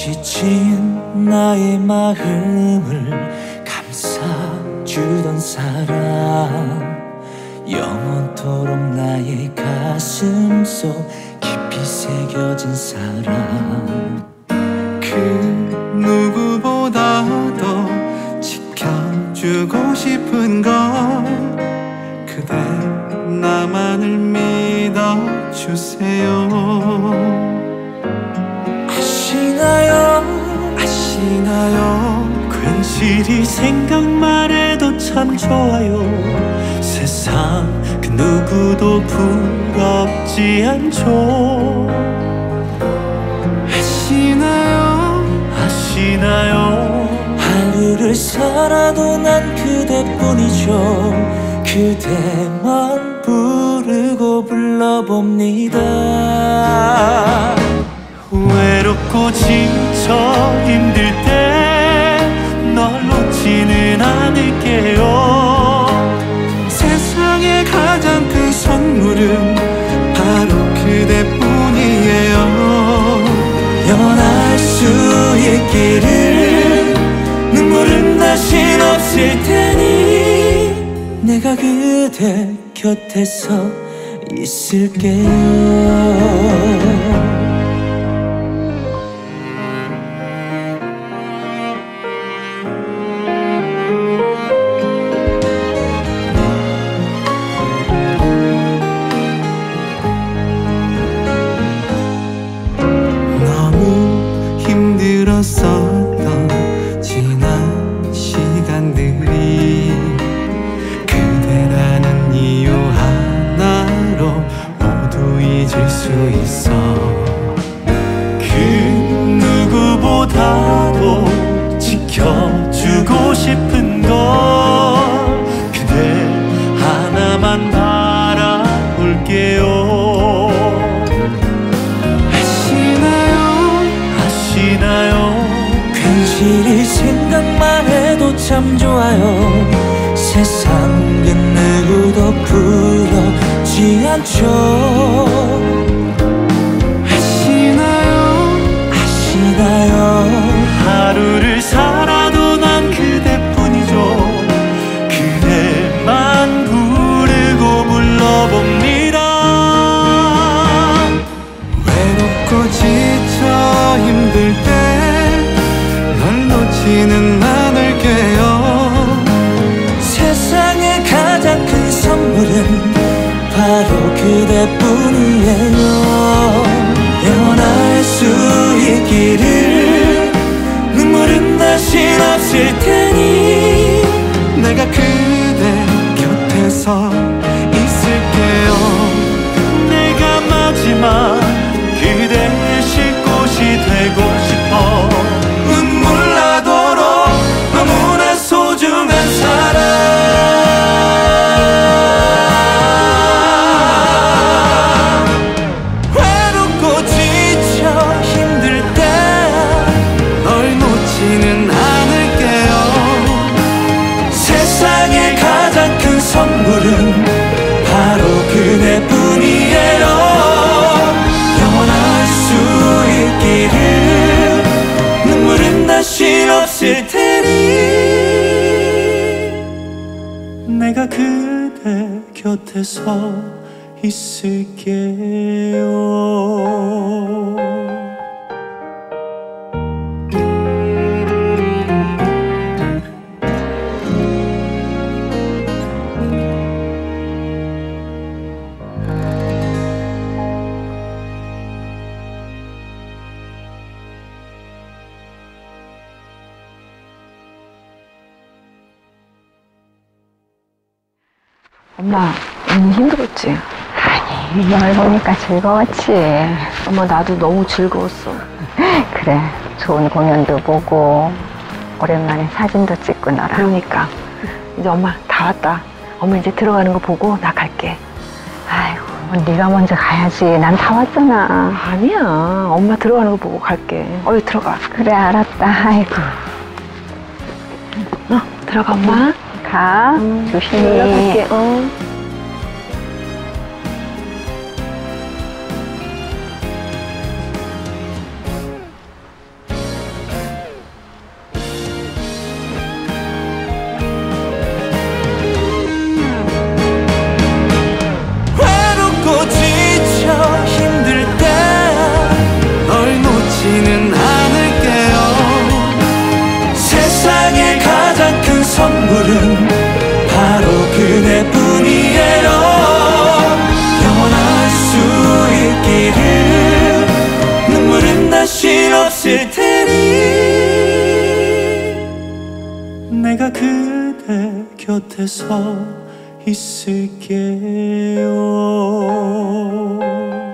지친 나의 마음을 감싸주던 사람, 영원토록 나의 가슴 속 깊이 새겨진 사람. 그 누구보다도 지켜주고 싶은 건 그대 나만을 믿어주세요. 아시나요 괜시리 생각만 해도 참 좋아요. 세상 그 누구도 부럽지 않죠. 아시나요 하루를 살아도 난 그대뿐이죠. 그대만 부르고 불러봅니다. 외롭고 지쳐 힘들 때 널 놓지는 않을게요. 세상에 가장 큰 선물은 바로 그대뿐이에요. 영원할 수 있기를, 눈물은 다신 없을 테니 내가 그대 곁에서 있을게요. 힘들었었던 지난 시간들이 그대라는 이유 하나로 모두 잊을 수 있어. 그 누구보다도 지켜주고 싶은 걸 그대 하나만 바라볼게요. 괜시리 생각만 해도 참 좋아요. 세상 그 누구도 부럽지 않죠. 아시나요 하루를 살아도 난 그대뿐이죠. 그대만 부르고 불러봅니다. 외롭고 지쳐 힘들 때 널 놓지는 않을게요. 세상에 가장 큰 선물은 바로 그대뿐이에요. 영원할 수 있기를, 눈물은 다신 없을 테니 내가 그대 곁에서 있을게요. 내가 마지막 그대의 쉴 곳이 되고 싶어. 눈물 나도록 너무나 소중한 사람. 외롭고 지쳐 힘들 때 널 놓지는 않을게요. 세상에 가장 큰 선물은 바로 그대뿐이에요. 영원할 수 있기를, 눈물은 다시 없을 테니 내가 그대 곁에서 있을게요. 엄마, 오늘 힘들었지? 아니, 널 보니까 즐거웠지. 엄마, 나도 너무 즐거웠어. 그래, 좋은 공연도 보고 오랜만에 사진도 찍고 너랑. 그러니까 이제 엄마 다 왔다. 엄마 이제 들어가는 거 보고 나 갈게. 아이고, 네가 먼저 가야지. 난 다 왔잖아. 아니야, 엄마 들어가는 거 보고 갈게. 어이 들어가. 그래, 알았다. 아이고. 들어가 엄마. 가. 조심히. 연락할게. 다신 없을 테니 내가 그대 곁에서 있을게요.